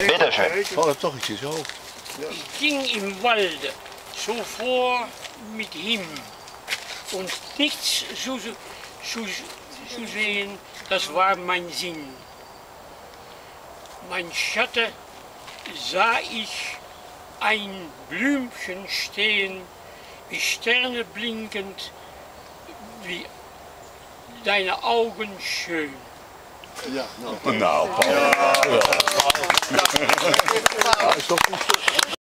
Bitte schön. Oh, doch, ich sehe auch. Ich ging im Walde so vor mit ihm und nichts zu sehen, das war mein Sinn. Mein Schatten sah ich ein Blümchen stehen, wie Sterne blinkend, wie deine Augen schön. Ja, Nou, Paul. ja. Ist doch gut.